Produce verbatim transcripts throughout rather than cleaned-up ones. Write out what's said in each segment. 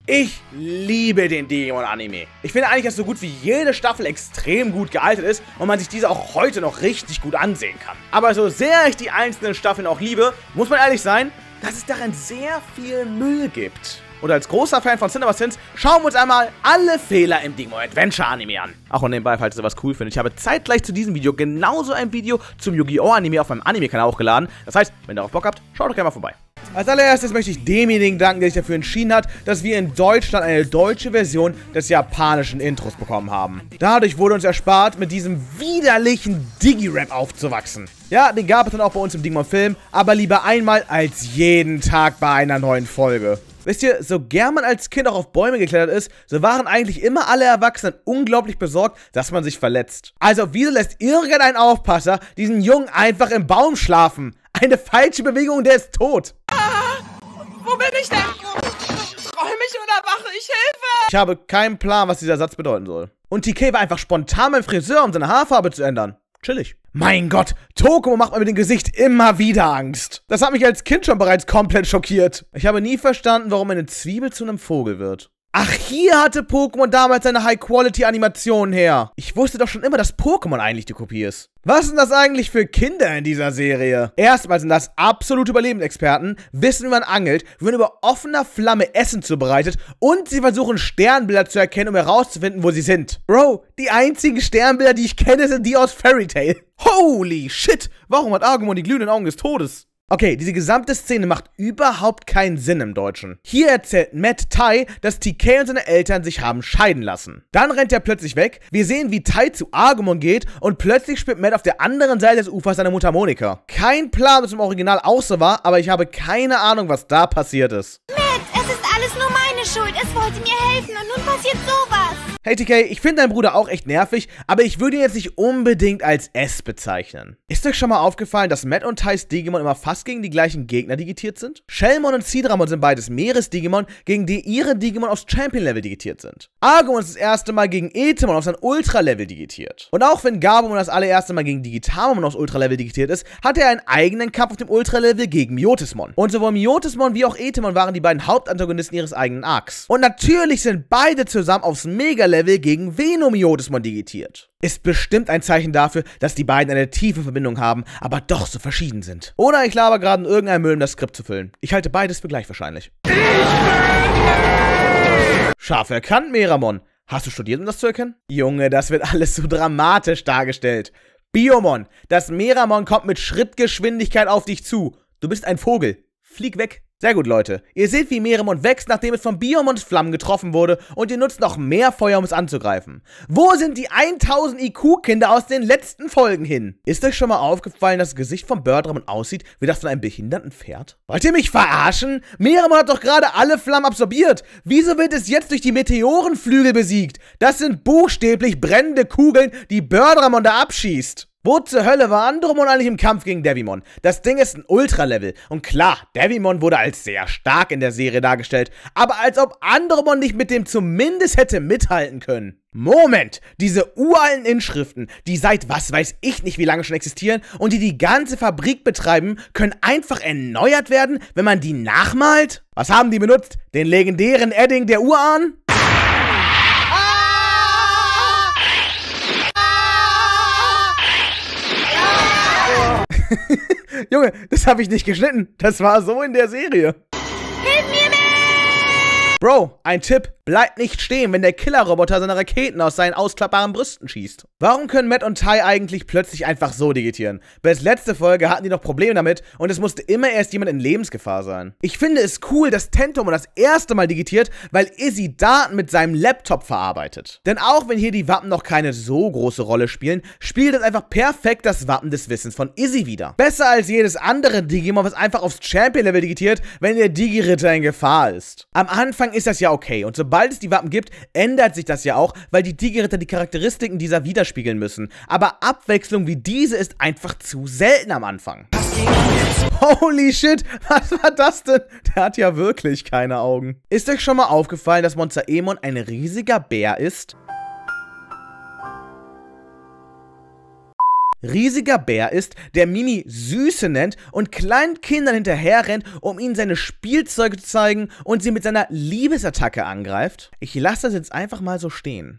Ich liebe den Digimon-Anime. Ich finde eigentlich, dass so gut wie jede Staffel extrem gut gealtert ist und man sich diese auch heute noch richtig gut ansehen kann. Aber so sehr ich die einzelnen Staffeln auch liebe, muss man ehrlich sein, dass es darin sehr viel Müll gibt. Und als großer Fan von Cinema Sins schauen wir uns einmal alle Fehler im Digimon Adventure Anime an. Ach, und nebenbei, falls ihr was cool findet, ich habe zeitgleich zu diesem Video genauso ein Video zum Yu-Gi-Oh! Anime auf meinem Anime-Kanal hochgeladen. Das heißt, wenn ihr darauf Bock habt, schaut doch gerne mal vorbei. Als allererstes möchte ich demjenigen danken, der sich dafür entschieden hat, dass wir in Deutschland eine deutsche Version des japanischen Intros bekommen haben. Dadurch wurde uns erspart, mit diesem widerlichen Digi-Rap aufzuwachsen. Ja, den gab es dann auch bei uns im Digimon-Film, aber lieber einmal als jeden Tag bei einer neuen Folge. Wisst ihr, so gern man als Kind auch auf Bäume geklettert ist, so waren eigentlich immer alle Erwachsenen unglaublich besorgt, dass man sich verletzt. Also wieso lässt irgendein Aufpasser diesen Jungen einfach im Baum schlafen? Eine falsche Bewegung, der ist tot. Ah, wo bin ich denn? Träume ich oder wache ich? Hilfe! Ich habe keinen Plan, was dieser Satz bedeuten soll. Und T K war einfach spontan beim Friseur, um seine Haarfarbe zu ändern. Chillig. Mein Gott, Tokumo macht mir mit dem Gesicht immer wieder Angst. Das hat mich als Kind schon bereits komplett schockiert. Ich habe nie verstanden, warum eine Zwiebel zu einem Vogel wird. Ach, hier hatte Pokémon damals seine High-Quality-Animationen her. Ich wusste doch schon immer, dass Pokémon eigentlich die Kopie ist. Was sind das eigentlich für Kinder in dieser Serie? Erstmal sind das absolute Überlebensexperten, wissen, wie man angelt, wie man über offener Flamme Essen zubereitet und sie versuchen, Sternbilder zu erkennen, um herauszufinden, wo sie sind. Bro, die einzigen Sternbilder, die ich kenne, sind die aus Fairy Tail. Holy shit, warum hat Agumon die glühenden Augen des Todes? Okay, diese gesamte Szene macht überhaupt keinen Sinn im Deutschen. Hier erzählt Matt Tai, dass T K und seine Eltern sich haben scheiden lassen. Dann rennt er plötzlich weg, wir sehen, wie Tai zu Agumon geht und plötzlich spielt Matt auf der anderen Seite des Ufers seine Mutter Monika. Kein Plan, was im Original auch so war, aber ich habe keine Ahnung, was da passiert ist. Matt, es ist alles nur meine Schuld, es wollte mir helfen und nun passiert sowas. Hey T K, ich finde deinen Bruder auch echt nervig, aber ich würde ihn jetzt nicht unbedingt als S bezeichnen. Ist euch schon mal aufgefallen, dass Matt und Tais Digimon immer fast gegen die gleichen Gegner digitiert sind? Shellmon und Seadramon sind beides Meeres-Digimon, gegen die ihre Digimon aufs Champion-Level digitiert sind. Agumon ist das erste Mal gegen Etemon auf sein Ultra-Level digitiert. Und auch wenn Gabumon das allererste Mal gegen Digitamon aufs Ultra-Level digitiert ist, hat er einen eigenen Kampf auf dem Ultra-Level gegen Myotismon. Und sowohl Myotismon wie auch Etemon waren die beiden Hauptantagonisten ihres eigenen Arcs. Und natürlich sind beide zusammen aufs Mega-Level gegen Venomyotismon digitiert. Ist bestimmt ein Zeichen dafür, dass die beiden eine tiefe Verbindung haben, aber doch so verschieden sind. Oder ich laber gerade in irgendeinem Müll, um das Skript zu füllen. Ich halte beides für gleich wahrscheinlich. Scharf erkannt, Meramon. Hast du studiert, um das zu erkennen? Junge, das wird alles so dramatisch dargestellt. Biomon, das Meramon kommt mit Schrittgeschwindigkeit auf dich zu. Du bist ein Vogel. Flieg weg. Sehr gut, Leute. Ihr seht, wie Meramon wächst, nachdem es von Biomons Flammen getroffen wurde und ihr nutzt noch mehr Feuer, um es anzugreifen. Wo sind die tausend I Q-Kinder aus den letzten Folgen hin? Ist euch schon mal aufgefallen, dass das Gesicht von Birdramon aussieht wie das von einem behinderten Pferd? Wollt ihr mich verarschen? Meramon hat doch gerade alle Flammen absorbiert. Wieso wird es jetzt durch die Meteorenflügel besiegt? Das sind buchstäblich brennende Kugeln, die Birdramon da abschießt. Wo zur Hölle war Andromon eigentlich im Kampf gegen Devimon? Das Ding ist ein Ultra-Level. Und klar, Devimon wurde als sehr stark in der Serie dargestellt. Aber als ob Andromon nicht mit dem zumindest hätte mithalten können. Moment! Diese uralten Inschriften, die seit was weiß ich nicht wie lange schon existieren und die die ganze Fabrik betreiben, können einfach erneuert werden, wenn man die nachmalt? Was haben die benutzt? Den legendären Edding der Urahn? Junge, das habe ich nicht geschnitten. Das war so in der Serie. Hilf mir, Matt! Bro, ein Tipp. Bleibt nicht stehen, wenn der Killerroboter seine Raketen aus seinen ausklappbaren Brüsten schießt. Warum können Matt und Tai eigentlich plötzlich einfach so digitieren? Bis letzte Folge hatten die noch Probleme damit und es musste immer erst jemand in Lebensgefahr sein. Ich finde es cool, dass Tentomon das erste Mal digitiert, weil Izzy Daten mit seinem Laptop verarbeitet. Denn auch wenn hier die Wappen noch keine so große Rolle spielen, spielt es einfach perfekt das Wappen des Wissens von Izzy wieder. Besser als jedes andere Digimon, was einfach aufs Champion-Level digitiert, wenn der Digi-Ritter in Gefahr ist. Am Anfang ist das ja okay und sobald Sobald es die Wappen gibt, ändert sich das ja auch, weil die Digi-Ritter die Charakteristiken dieser widerspiegeln müssen. Aber Abwechslung wie diese ist einfach zu selten am Anfang. Holy shit, was war das denn? Der hat ja wirklich keine Augen. Ist euch schon mal aufgefallen, dass Monzaemon ein riesiger Bär ist? riesiger Bär ist, der Mimi Süße nennt und kleinen Kindern hinterherrennt, um ihnen seine Spielzeuge zu zeigen und sie mit seiner Liebesattacke angreift? Ich lasse das jetzt einfach mal so stehen.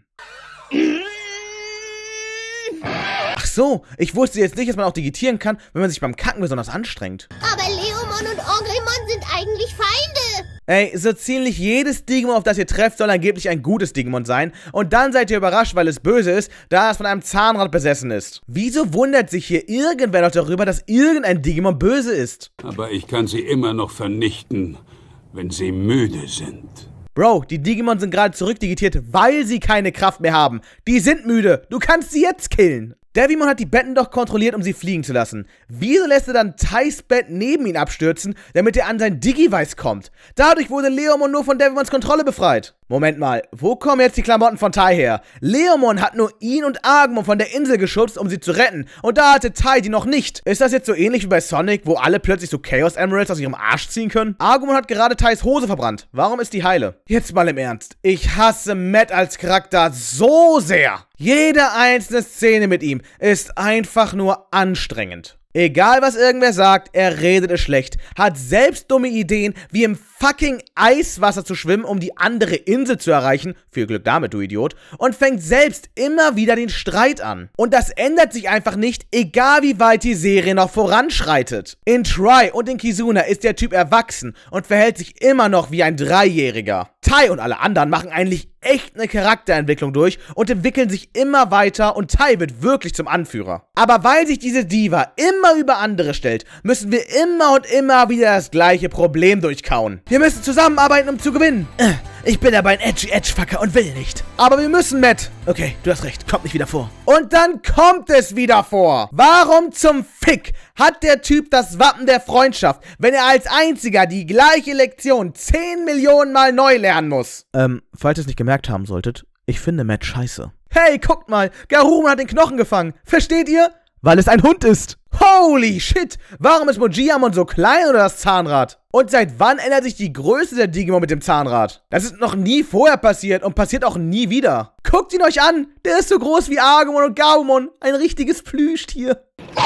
Ach so, ich wusste jetzt nicht, dass man auch digitieren kann, wenn man sich beim Kacken besonders anstrengt. Aber Leomon und Onglemon sind eigentlich Feinde. Ey, so ziemlich jedes Digimon, auf das ihr trefft, soll angeblich ein gutes Digimon sein. Und dann seid ihr überrascht, weil es böse ist, da es von einem Zahnrad besessen ist. Wieso wundert sich hier irgendwer noch darüber, dass irgendein Digimon böse ist? Aber ich kann sie immer noch vernichten, wenn sie müde sind. Bro, die Digimon sind gerade zurückdigitiert, weil sie keine Kraft mehr haben. Die sind müde. Du kannst sie jetzt killen. Devimon hat die Betten doch kontrolliert, um sie fliegen zu lassen. Wieso lässt er dann Tais Bett neben ihn abstürzen, damit er an sein Digivice kommt? Dadurch wurde Leomon nur von Devimons Kontrolle befreit. Moment mal, wo kommen jetzt die Klamotten von Tai her? Leomon hat nur ihn und Agumon von der Insel geschubst, um sie zu retten. Und da hatte Tai die noch nicht. Ist das jetzt so ähnlich wie bei Sonic, wo alle plötzlich so Chaos Emeralds aus ihrem Arsch ziehen können? Agumon hat gerade Tais Hose verbrannt. Warum ist die heile? Jetzt mal im Ernst. Ich hasse Matt als Charakter so sehr. Jede einzelne Szene mit ihm ist einfach nur anstrengend. Egal, was irgendwer sagt, er redet es schlecht, hat selbst dumme Ideen, wie im fucking Eiswasser zu schwimmen, um die andere Insel zu erreichen, viel Glück damit, du Idiot, und fängt selbst immer wieder den Streit an. Und das ändert sich einfach nicht, egal wie weit die Serie noch voranschreitet. In Try und in Kizuna ist der Typ erwachsen und verhält sich immer noch wie ein Dreijähriger. Tai und alle anderen machen eigentlich echt eine Charakterentwicklung durch und entwickeln sich immer weiter und Tai wird wirklich zum Anführer. Aber weil sich diese Diva immer über andere stellt, müssen wir immer und immer wieder das gleiche Problem durchkauen. Wir müssen zusammenarbeiten, um zu gewinnen. Ich bin aber ein edgy Edgefucker und will nicht. Aber wir müssen, Matt. Okay, du hast recht, kommt nicht wieder vor. Und dann kommt es wieder vor. Warum zum Fick hat der Typ das Wappen der Freundschaft, wenn er als einziger die gleiche Lektion zehn Millionen Mal neu lernen muss? Ähm, falls ihr es nicht gemerkt haben solltet, ich finde Matt scheiße. Hey, guckt mal, Garurumon hat den Knochen gefangen. Versteht ihr? Weil es ein Hund ist. Holy shit! Warum ist Mojiamon so klein oder das Zahnrad? Und seit wann ändert sich die Größe der Digimon mit dem Zahnrad? Das ist noch nie vorher passiert und passiert auch nie wieder. Guckt ihn euch an! Der ist so groß wie Agumon und Gabumon. Ein richtiges Plüschtier.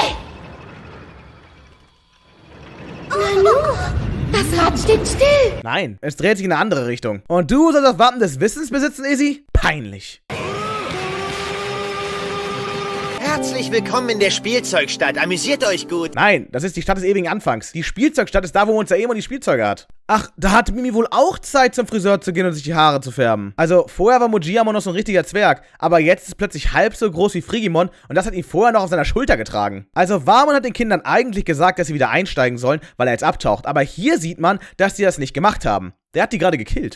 Nanu, das Rad steht still. Nein, es dreht sich in eine andere Richtung. Und du sollst das Wappen des Wissens besitzen, Izzy? Peinlich. Herzlich willkommen in der Spielzeugstadt. Amüsiert euch gut. Nein, das ist die Stadt des ewigen Anfangs. Die Spielzeugstadt ist da, wo unser Emon die Spielzeuge hat. Ach, da hat Mimi wohl auch Zeit, zum Friseur zu gehen und sich die Haare zu färben. Also, vorher war Mojiamon noch so ein richtiger Zwerg, aber jetzt ist es plötzlich halb so groß wie Frigimon und das hat ihn vorher noch auf seiner Schulter getragen. Also, Wahrmon hat den Kindern eigentlich gesagt, dass sie wieder einsteigen sollen, weil er jetzt abtaucht. Aber hier sieht man, dass sie das nicht gemacht haben. Der hat die gerade gekillt.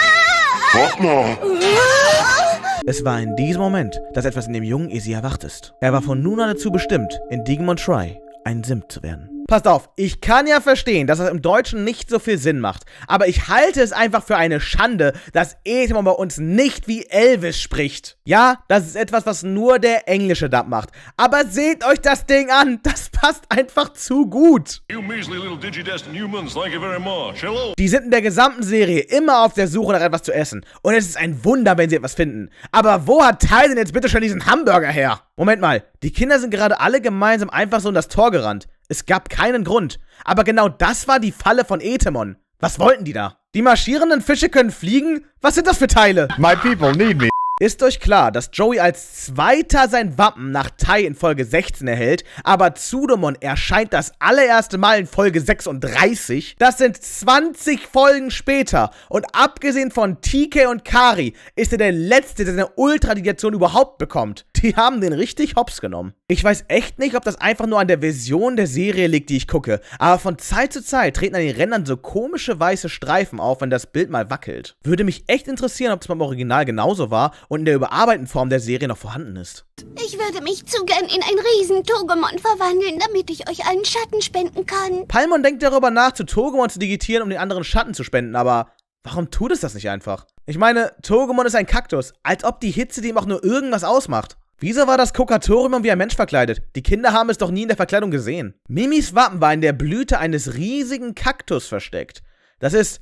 Es war in diesem Moment, dass etwas in dem jungen Izzy erwacht ist. Er war von nun an dazu bestimmt, in Digimon Try ein Simp zu werden. Passt auf, ich kann ja verstehen, dass das im Deutschen nicht so viel Sinn macht, aber ich halte es einfach für eine Schande, dass Etemon bei uns nicht wie Elvis spricht. Ja, das ist etwas, was nur der englische Dub macht, aber seht euch das Ding an, das passt einfach zu gut. You measly little digidestined humans, thank you very much. Hello. Die sind in der gesamten Serie immer auf der Suche nach etwas zu essen und es ist ein Wunder, wenn sie etwas finden. Aber wo hat Tai denn jetzt bitte schon diesen Hamburger her? Moment mal, die Kinder sind gerade alle gemeinsam einfach so in das Tor gerannt. Es gab keinen Grund. Aber genau das war die Falle von Etemon. Was wollten die da? Die marschierenden Fische können fliegen? Was sind das für Teile? My people need me. Ist euch klar, dass Joey als Zweiter sein Wappen nach Tai in Folge sechzehn erhält, aber Tsudomon erscheint das allererste Mal in Folge sechsunddreißig? Das sind zwanzig Folgen später und abgesehen von T K und Kari ist er der Letzte, der seine Ultra-Digitation überhaupt bekommt. Die haben den richtig hops genommen. Ich weiß echt nicht, ob das einfach nur an der Version der Serie liegt, die ich gucke, aber von Zeit zu Zeit treten an den Rändern so komische weiße Streifen auf, wenn das Bild mal wackelt. Würde mich echt interessieren, ob es beim Original genauso war und in der überarbeiteten Form der Serie noch vorhanden ist. Ich würde mich zu gern in ein Riesen-Togemon verwandeln, damit ich euch allen Schatten spenden kann. Palmon denkt darüber nach, zu Togemon zu digitieren, um den anderen Schatten zu spenden, aber warum tut es das nicht einfach? Ich meine, Togemon ist ein Kaktus, als ob die Hitze dem auch nur irgendwas ausmacht. Wieso war das Kokatorium wie ein Mensch verkleidet? Die Kinder haben es doch nie in der Verkleidung gesehen. Mimis Wappen war in der Blüte eines riesigen Kaktus versteckt. Das ist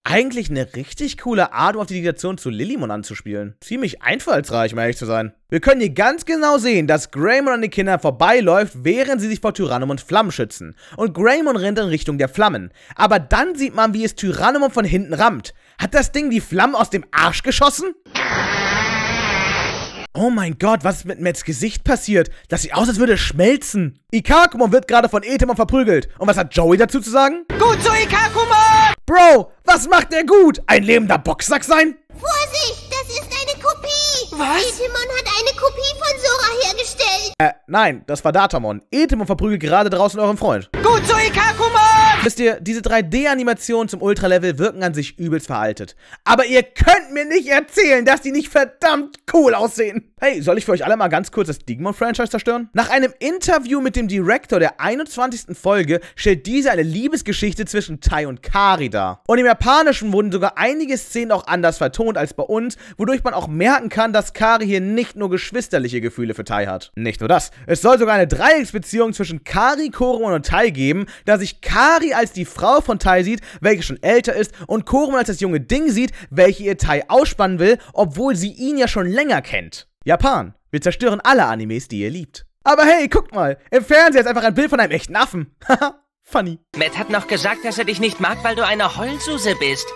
Eigentlich eine richtig coole Art, um auf die Diktation zu Lilymon anzuspielen. Ziemlich einfallsreich, um ehrlich zu sein. Wir können hier ganz genau sehen, dass Greymon an den Kindern vorbeiläuft, während sie sich vor Tyrannomon Flammen schützen. Und Greymon rennt in Richtung der Flammen. Aber dann sieht man, wie es Tyrannomon von hinten rammt. Hat das Ding die Flammen aus dem Arsch geschossen? Oh mein Gott, was ist mit Mets Gesicht passiert? Das sieht aus, als würde es schmelzen. Ikakumon wird gerade von Etemon verprügelt. Und was hat Joey dazu zu sagen? Gut so, Ikakumon! Bro, was macht der gut? Ein lebender Boxsack sein? Vorsicht, das ist eine Kopie. Was? Etemon hat eine Kopie von Sora hergestellt. Äh, nein, das war Datamon. Etemon verprügelt gerade draußen euren Freund. Gut so, Ikakumon! Wisst ihr, diese drei D-Animationen zum Ultra-Level wirken an sich übelst veraltet. Aber ihr könnt mir nicht erzählen, dass die nicht verdammt cool aussehen. Hey, soll ich für euch alle mal ganz kurz das Digimon-Franchise zerstören? Nach einem Interview mit dem Director der einundzwanzigsten Folge stellt diese eine Liebesgeschichte zwischen Tai und Kari dar. Und im Japanischen wurden sogar einige Szenen auch anders vertont als bei uns, wodurch man auch merken kann, dass Kari hier nicht nur geschwisterliche Gefühle für Tai hat. Nicht nur das, es soll sogar eine Dreiecksbeziehung zwischen Kari, Koromon und Tai geben, da sich Kari als die Frau von Tai sieht, welche schon älter ist, und Koromon als das junge Ding sieht, welche ihr Tai ausspannen will, obwohl sie ihn ja schon länger kennt. Japan, wir zerstören alle Animes, die ihr liebt. Aber hey, guckt mal, im Fernseher ist einfach ein Bild von einem echten Affen. Haha, funny. Matt hat noch gesagt, dass er dich nicht mag, weil du eine Heulsuse bist.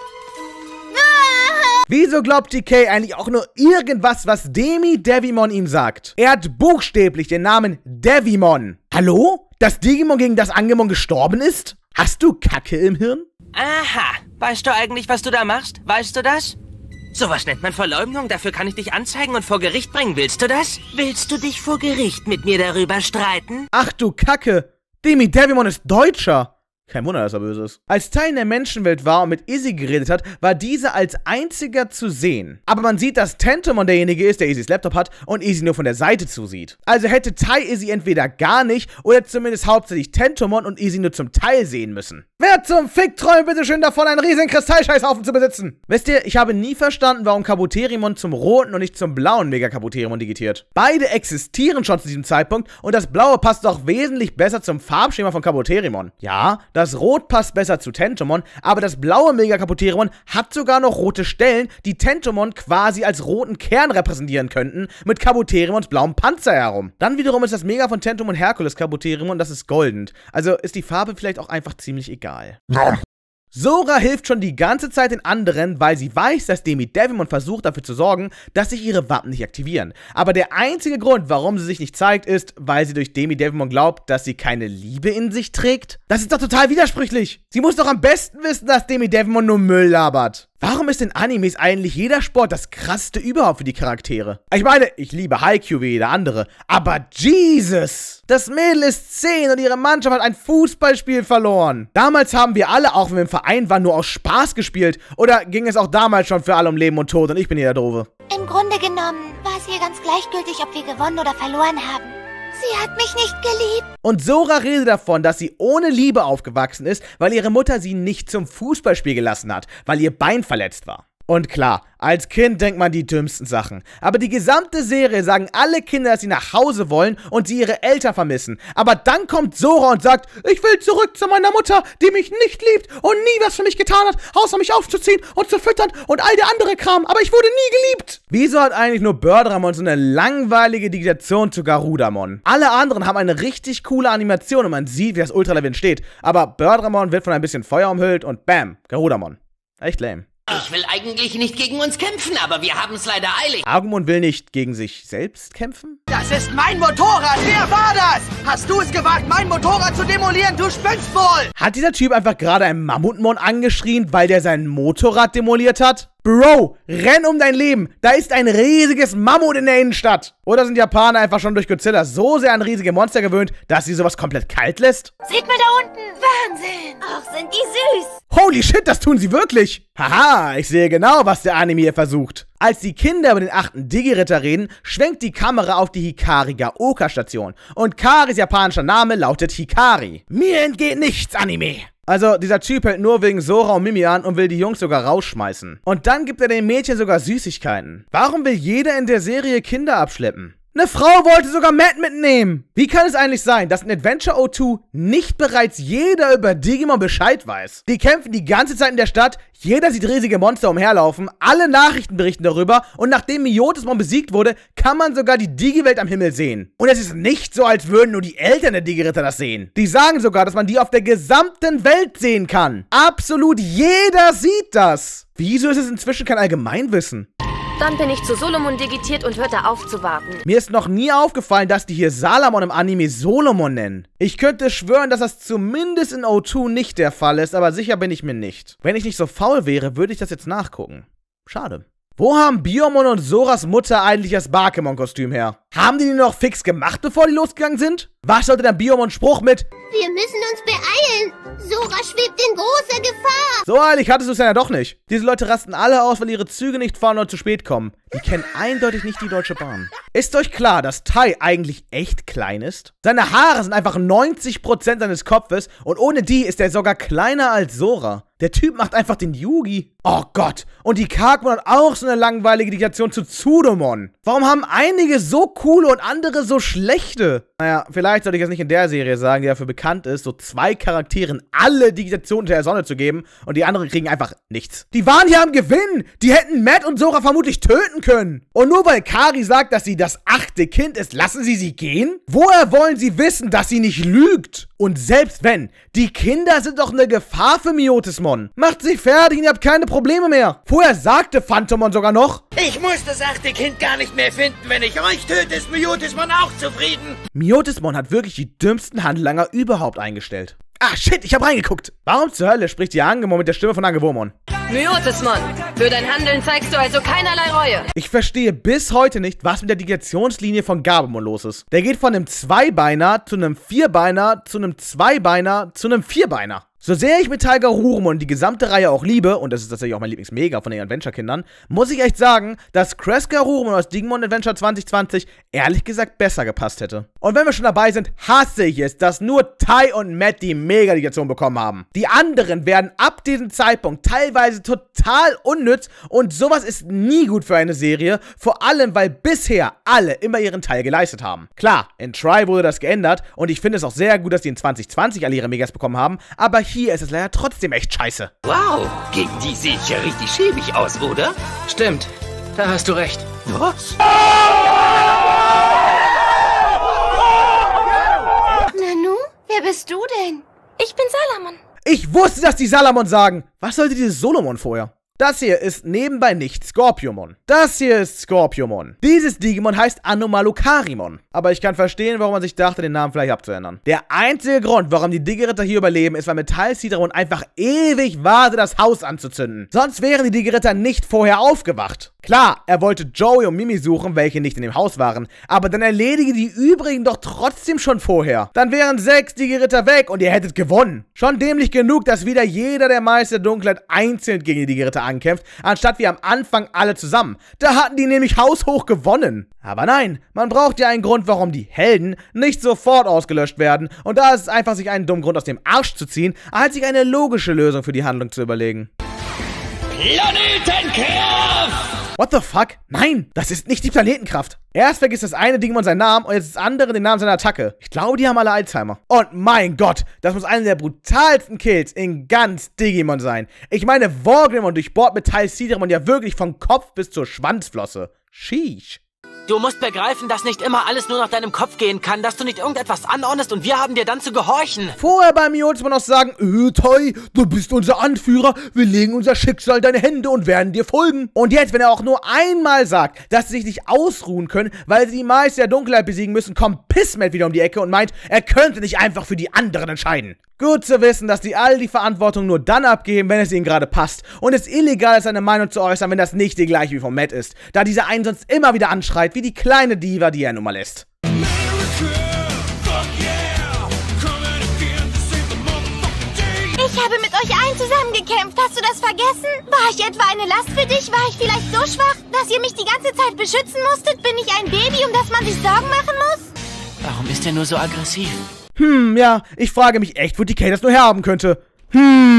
Wieso glaubt D K eigentlich auch nur irgendwas, was Demi Devimon ihm sagt? Er hat buchstäblich den Namen Devimon. Hallo? Dass Digimon gegen das Angemon gestorben ist? Hast du Kacke im Hirn? Aha, weißt du eigentlich, was du da machst? Weißt du das? Sowas nennt man Verleumdung, dafür kann ich dich anzeigen und vor Gericht bringen. Willst du das? Willst du dich vor Gericht mit mir darüber streiten? Ach du Kacke, Demi Devimon ist Deutscher. Kein Wunder, dass er böse ist. Als Tai in der Menschenwelt war und mit Izzy geredet hat, war diese als einziger zu sehen. Aber man sieht, dass Tentomon derjenige ist, der Izzys Laptop hat und Izzy nur von der Seite zusieht. Also hätte Tai Izzy entweder gar nicht oder zumindest hauptsächlich Tentomon und Izzy nur zum Teil sehen müssen. Wer zum Fick träumt bitte schön davon, einen riesigen Kristallscheißhaufen zu besitzen? Wisst ihr, ich habe nie verstanden, warum Kabuterimon zum roten und nicht zum blauen Mega-Kabuterimon digitiert. Beide existieren schon zu diesem Zeitpunkt und das blaue passt doch wesentlich besser zum Farbschema von Kabuterimon. Ja, das Das Rot passt besser zu Tentomon, aber das blaue Mega-Kabuterimon hat sogar noch rote Stellen, die Tentomon quasi als roten Kern repräsentieren könnten, mit Kabuterimons blauem Panzer herum. Dann wiederum ist das Mega von Tentomon Herkules Kabuterimon, das ist golden. Also ist die Farbe vielleicht auch einfach ziemlich egal. Ja. Sora hilft schon die ganze Zeit den anderen, weil sie weiß, dass Demi Devimon versucht dafür zu sorgen, dass sich ihre Wappen nicht aktivieren. Aber der einzige Grund, warum sie sich nicht zeigt, ist, weil sie durch Demi Devimon glaubt, dass sie keine Liebe in sich trägt. Das ist doch total widersprüchlich. Sie muss doch am besten wissen, dass Demi Devimon nur Müll labert. Warum ist in Animes eigentlich jeder Sport das krasseste überhaupt für die Charaktere? Ich meine, ich liebe Haikyuu wie jeder andere, aber Jesus! Das Mädel ist zehn und ihre Mannschaft hat ein Fußballspiel verloren. Damals haben wir alle, auch wenn wir im Verein waren, nur aus Spaß gespielt. Oder ging es auch damals schon für alle um Leben und Tod und ich bin hier der Doofe? Im Grunde genommen war es ihr ganz gleichgültig, ob wir gewonnen oder verloren haben. Sie hat mich nicht geliebt. Und Sora redet davon, dass sie ohne Liebe aufgewachsen ist, weil ihre Mutter sie nicht zum Fußballspiel gelassen hat, weil ihr Bein verletzt war. Und klar, als Kind denkt man die dümmsten Sachen. Aber die gesamte Serie sagen alle Kinder, dass sie nach Hause wollen und sie ihre Eltern vermissen. Aber dann kommt Sora und sagt, ich will zurück zu meiner Mutter, die mich nicht liebt und nie was für mich getan hat, außer mich aufzuziehen und zu füttern und all der andere Kram. Aber ich wurde nie geliebt. Wieso hat eigentlich nur Birdramon so eine langweilige Digitation zu Garudamon? Alle anderen haben eine richtig coole Animation und man sieht, wie das Ultralevel entsteht. Aber Birdramon wird von ein bisschen Feuer umhüllt und bam, Garudamon. Echt lame. Ich will eigentlich nicht gegen uns kämpfen, aber wir haben es leider eilig. Agumon will nicht gegen sich selbst kämpfen? Das ist mein Motorrad! Wer war das? Hast du es gewagt, mein Motorrad zu demolieren, du spinnst wohl! Hat dieser Typ einfach gerade einen Mammutmon angeschrien, weil der sein Motorrad demoliert hat? Bro, renn um dein Leben! Da ist ein riesiges Mammut in der Innenstadt! Oder sind Japaner einfach schon durch Godzilla so sehr an riesige Monster gewöhnt, dass sie sowas komplett kalt lässt? Seht mal da unten! Wahnsinn! Ach, sind die süß! Holy shit, das tun sie wirklich! Haha, ich sehe genau, was der Anime hier versucht. Als die Kinder über den achten Digi-Ritter reden, schwenkt die Kamera auf die Hikari-ga-Oka-Station. Und Karis japanischer Name lautet Hikari. Mir entgeht nichts, Anime! Also, dieser Typ hält nur wegen Sora und Mimi an und will die Jungs sogar rausschmeißen. Und dann gibt er den Mädchen sogar Süßigkeiten. Warum will jeder in der Serie Kinder abschleppen? Eine Frau wollte sogar Matt mitnehmen. Wie kann es eigentlich sein, dass in Adventure O zwei nicht bereits jeder über Digimon Bescheid weiß? Die kämpfen die ganze Zeit in der Stadt, jeder sieht riesige Monster umherlaufen, alle Nachrichten berichten darüber und nachdem Myotismon besiegt wurde, kann man sogar die Digi-Welt am Himmel sehen. Und es ist nicht so, als würden nur die Eltern der Digi-Ritter das sehen. Die sagen sogar, dass man die auf der gesamten Welt sehen kann. Absolut jeder sieht das. Wieso ist es inzwischen kein Allgemeinwissen? Dann bin ich zu Solomon digitiert und hörte auf zu warten. Mir ist noch nie aufgefallen, dass die hier Salamon im Anime Solomon nennen. Ich könnte schwören, dass das zumindest in O zwei nicht der Fall ist, aber sicher bin ich mir nicht. Wenn ich nicht so faul wäre, würde ich das jetzt nachgucken. Schade. Wo haben Biyomon und Soras Mutter eigentlich das Bakemon-Kostüm her? Haben die die noch fix gemacht, bevor die losgegangen sind? Was sollte der Biyomon-Spruch mit? Wir müssen uns beeilen. Sora schwebt in großer Gefahr. So eilig hattest du es ja doch nicht. Diese Leute rasten alle aus, weil ihre Züge nicht fahren oder zu spät kommen. Die kennen eindeutig nicht die Deutsche Bahn. Ist euch klar, dass Tai eigentlich echt klein ist? Seine Haare sind einfach neunzig Prozent seines Kopfes und ohne die ist er sogar kleiner als Sora. Der Typ macht einfach den Yugi. Oh Gott. Und die Kagemon hat auch so eine langweilige Digitation zu Tsudomon. Warum haben einige so coole und andere so schlechte? Naja, vielleicht sollte ich es nicht in der Serie sagen, die dafür bekannt ist, so zwei Charakteren alle Digitationen der Sonne zu geben und die anderen kriegen einfach nichts. Die waren hier am Gewinn. Die hätten Matt und Sora vermutlich töten können. Und nur weil Kari sagt, dass sie das achte Kind ist, lassen sie sie gehen? Woher wollen sie wissen, dass sie nicht lügt? Und selbst wenn, die Kinder sind doch eine Gefahr für Myotismon. Macht sie fertig und ihr habt keine Probleme mehr. Vorher sagte Phantomon sogar noch: Ich muss das achte Kind gar nicht mehr finden. Wenn ich euch töte, ist Myotismon auch zufrieden. Myotismon hat wirklich die dümmsten Handlanger überhaupt eingestellt. Ah, shit, ich hab reingeguckt. Warum zur Hölle spricht die Angemon mit der Stimme von Agewomon? Myotismon, für dein Handeln zeigst du also keinerlei Reue. Ich verstehe bis heute nicht, was mit der Digitationslinie von Gabumon los ist. Der geht von einem Zweibeiner zu einem Vierbeiner zu einem Zweibeiner zu einem Vierbeiner. So sehr ich Metall Garurumon die gesamte Reihe auch liebe, und das ist tatsächlich auch mein Lieblingsmega von den Adventure-Kindern, muss ich echt sagen, dass Crest Garurumon aus Digimon Adventure zwanzig zwanzig ehrlich gesagt besser gepasst hätte. Und wenn wir schon dabei sind, hasse ich es, dass nur Tai und Matt die Mega-Digation bekommen haben. Die anderen werden ab diesem Zeitpunkt teilweise total unnütz und sowas ist nie gut für eine Serie, vor allem weil bisher alle immer ihren Teil geleistet haben. Klar, in Tri wurde das geändert und ich finde es auch sehr gut, dass die in zwanzig zwanzig alle ihre Megas bekommen haben, aber hier ist es leider trotzdem echt scheiße. Wow, gegen die sehe ich ja richtig schäbig aus, oder? Stimmt, da hast du recht. Was? Nanu, wer bist du denn? Ich bin Salamon. Ich wusste, dass die Salamon sagen. Was sollte dieses Solomon vorher? Das hier ist nebenbei nicht Scorpiomon. Das hier ist Scorpiomon. Dieses Digimon heißt Anomalocarimon. Aber ich kann verstehen, warum man sich dachte, den Namen vielleicht abzuändern. Der einzige Grund, warum die Digi-Ritter hier überleben, ist, weil Metall-Sidramon einfach ewig wartet, das Haus anzuzünden. Sonst wären die Digi-Ritter nicht vorher aufgewacht. Klar, er wollte Joey und Mimi suchen, welche nicht in dem Haus waren. Aber dann erledige die übrigen doch trotzdem schon vorher. Dann wären sechs Digi-Ritter weg und ihr hättet gewonnen. Schon dämlich genug, dass wieder jeder der Meister der Dunkelheit einzeln gegen die Digi-Ritter ankämpft, anstatt wie am Anfang alle zusammen. Da hatten die nämlich haushoch gewonnen. Aber nein, man braucht ja einen Grund, warum die Helden nicht sofort ausgelöscht werden. Und da ist es einfach, sich einen dummen Grund aus dem Arsch zu ziehen, als sich eine logische Lösung für die Handlung zu überlegen. Planetenkraft! What the fuck? Nein, das ist nicht die Planetenkraft. Erst vergisst das eine Digimon seinen Namen und jetzt das andere den Namen seiner Attacke. Ich glaube, die haben alle Alzheimer. Und mein Gott, das muss einer der brutalsten Kills in ganz Digimon sein. Ich meine, Vorgrimmon durchbohrt Metall-Sidramon ja wirklich von Kopf bis zur Schwanzflosse. Sheesh. Du musst begreifen, dass nicht immer alles nur nach deinem Kopf gehen kann, dass du nicht irgendetwas anordnest und wir haben dir dann zu gehorchen. Vorher bei Myotismon noch sagen, äh, Tai, du bist unser Anführer, wir legen unser Schicksal in deine Hände und werden dir folgen. Und jetzt, wenn er auch nur einmal sagt, dass sie sich nicht ausruhen können, weil sie die Meister der Dunkelheit besiegen müssen, kommt Pissmet wieder um die Ecke und meint, er könnte nicht einfach für die anderen entscheiden. Gut zu wissen, dass die all die Verantwortung nur dann abgeben, wenn es ihnen gerade passt. Und es illegal ist, seine Meinung zu äußern, wenn das nicht die gleiche wie von Matt ist. Da dieser einen sonst immer wieder anschreit, wie die kleine Diva, die er nun mal ist. Ich habe mit euch allen zusammen gekämpft. Hast du das vergessen? War ich etwa eine Last für dich? War ich vielleicht so schwach, dass ihr mich die ganze Zeit beschützen musstet? Bin ich ein Baby, um das man sich Sorgen machen muss? Warum ist er nur so aggressiv? Hm, ja, ich frage mich echt, wo die Kay das nur herhaben könnte. Hm.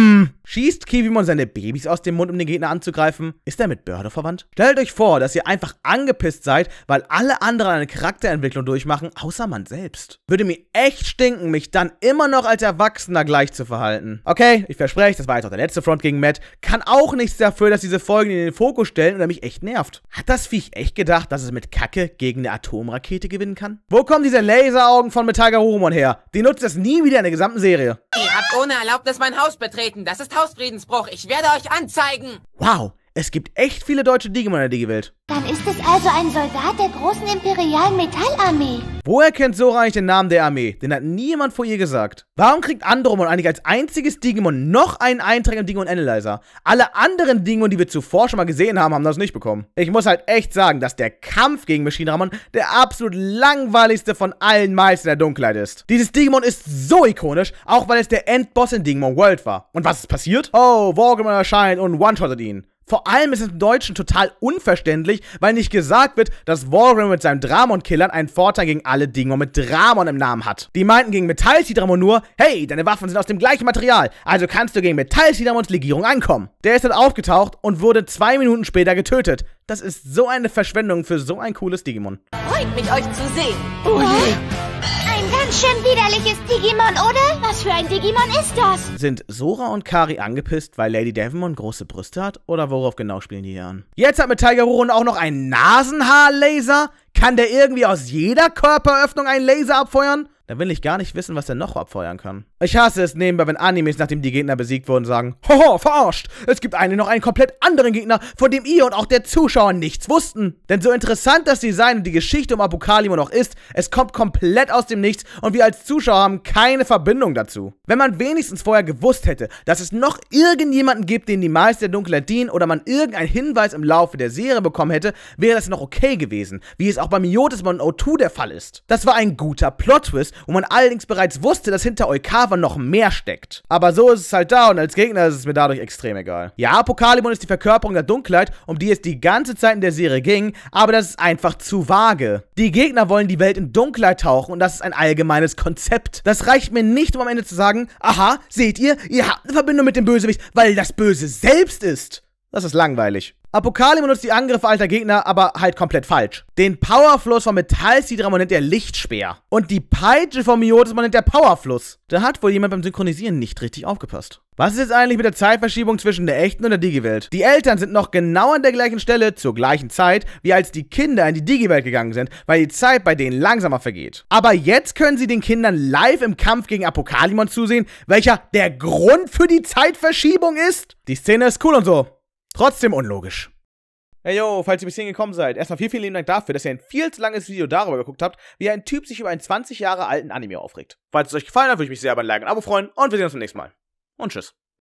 Schießt Kiwimon seine Babys aus dem Mund, um den Gegner anzugreifen? Ist er mit Birdo verwandt? Stellt euch vor, dass ihr einfach angepisst seid, weil alle anderen eine Charakterentwicklung durchmachen, außer man selbst. Würde mir echt stinken, mich dann immer noch als Erwachsener gleich zu verhalten. Okay, ich verspreche, das war jetzt auch der letzte Front gegen Matt. Kann auch nichts dafür, dass diese Folgen in den Fokus stellen und er mich echt nervt. Hat das Viech echt gedacht, dass es mit Kacke gegen eine Atomrakete gewinnen kann? Wo kommen diese Laseraugen von Metall Garurumon her? Die nutzt es nie wieder in der gesamten Serie. Ihr habt ohne Erlaubnis mein Haus betreten. Das ist Hausfriedensbruch. Ich werde euch anzeigen. Wow, es gibt echt viele deutsche Digimon in der Digi-Welt. Dann ist es also ein Soldat der großen imperialen Metallarmee. Woher kennt Sora eigentlich den Namen der Armee? Den hat niemand vor ihr gesagt. Warum kriegt Andromon eigentlich als einziges Digimon noch einen Eintrag im Digimon Analyzer? Alle anderen Digimon, die wir zuvor schon mal gesehen haben, haben das nicht bekommen. Ich muss halt echt sagen, dass der Kampf gegen Machinramon der absolut langweiligste von allen Meistern der Dunkelheit ist. Dieses Digimon ist so ikonisch, auch weil es der Endboss in Digimon World war. Und was ist passiert? Oh, Wargreymon erscheint und one-shottet ihn. Vor allem ist es im Deutschen total unverständlich, weil nicht gesagt wird, dass Wargreymon mit seinen Dramon-Killern einen Vorteil gegen alle Digimon mit Dramon im Namen hat. Die meinten gegen Metall-Sidramon nur, hey, deine Waffen sind aus dem gleichen Material, also kannst du gegen Metall-Sidramons Legierung ankommen. Der ist dann aufgetaucht und wurde zwei Minuten später getötet. Das ist so eine Verschwendung für so ein cooles Digimon. Freut mich, euch zu sehen. Oh je. Ein ganz schön widerliches Digimon, oder? Was für ein Digimon ist das? Sind Sora und Kari angepisst, weil Lady Devimon große Brüste hat? Oder worauf genau spielen die hier an? Jetzt hat Metall Garurumon auch noch einen Nasenhaarlaser? Kann der irgendwie aus jeder Körperöffnung einen Laser abfeuern? Dann will ich gar nicht wissen, was der noch abfeuern kann. Ich hasse es nebenbei, wenn Animes, nachdem die Gegner besiegt wurden, sagen, hoho, verarscht! Es gibt einen noch einen komplett anderen Gegner, von dem ihr und auch der Zuschauer nichts wussten. Denn so interessant das Design und die Geschichte um Apocalypse noch ist, es kommt komplett aus dem Nichts und wir als Zuschauer haben keine Verbindung dazu. Wenn man wenigstens vorher gewusst hätte, dass es noch irgendjemanden gibt, den die Meister der Dunkelheit dienen oder man irgendeinen Hinweis im Laufe der Serie bekommen hätte, wäre das noch okay gewesen, wie es auch bei Myotismon O zwei der Fall ist. Das war ein guter Plot-Twist, wo man allerdings bereits wusste, dass hinter Oikawa noch mehr steckt. Aber so ist es halt da und als Gegner ist es mir dadurch extrem egal. Ja, Apocalypse ist die Verkörperung der Dunkelheit, um die es die ganze Zeit in der Serie ging, aber das ist einfach zu vage. Die Gegner wollen die Welt in Dunkelheit tauchen und das ist ein allgemeines Konzept. Das reicht mir nicht, um am Ende zu sagen, aha, seht ihr, ihr habt eine Verbindung mit dem Bösewicht, weil das Böse selbst ist. Das ist langweilig. Apocalypse nutzt die Angriffe alter Gegner, aber halt komplett falsch. Den Powerfluss von Metall-Sidramon nennt er Lichtspeer. Und die Peitsche von Myotismon nennt er Powerfluss. Da hat wohl jemand beim Synchronisieren nicht richtig aufgepasst. Was ist jetzt eigentlich mit der Zeitverschiebung zwischen der echten und der Digi-Welt? Die Eltern sind noch genau an der gleichen Stelle, zur gleichen Zeit, wie als die Kinder in die Digi-Welt gegangen sind, weil die Zeit bei denen langsamer vergeht. Aber jetzt können sie den Kindern live im Kampf gegen Apocalypse zusehen, welcher der Grund für die Zeitverschiebung ist. Die Szene ist cool und so. Trotzdem unlogisch. Hey yo, falls ihr bis hierhin gekommen seid, erstmal vielen, vielen lieben Dank dafür, dass ihr ein viel zu langes Video darüber geguckt habt, wie ein Typ sich über einen zwanzig Jahre alten Anime aufregt. Falls es euch gefallen hat, würde ich mich sehr über ein Like und ein Abo freuen und wir sehen uns beim nächsten Mal. Und tschüss.